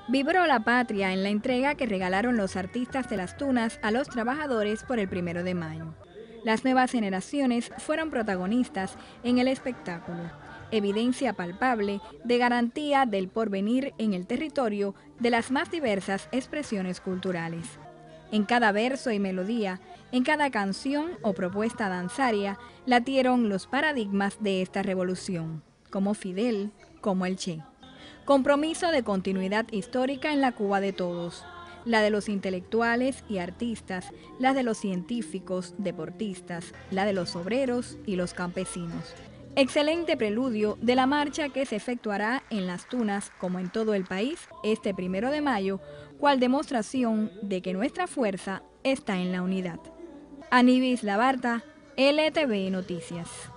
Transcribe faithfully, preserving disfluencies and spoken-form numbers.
Vibró la patria en la entrega que regalaron los artistas de las Tunas a los trabajadores por el primero de mayo. Las nuevas generaciones fueron protagonistas en el espectáculo, evidencia palpable de garantía del porvenir en el territorio de las más diversas expresiones culturales. En cada verso y melodía, en cada canción o propuesta danzaria, latieron los paradigmas de esta revolución, como Fidel, como el Che. Compromiso de continuidad histórica en la Cuba de todos, la de los intelectuales y artistas, la de los científicos, deportistas, la de los obreros y los campesinos. Excelente preludio de la marcha que se efectuará en Las Tunas, como en todo el país, este primero de mayo, cual demostración de que nuestra fuerza está en la unidad. Anibis Labarta, L T V Noticias.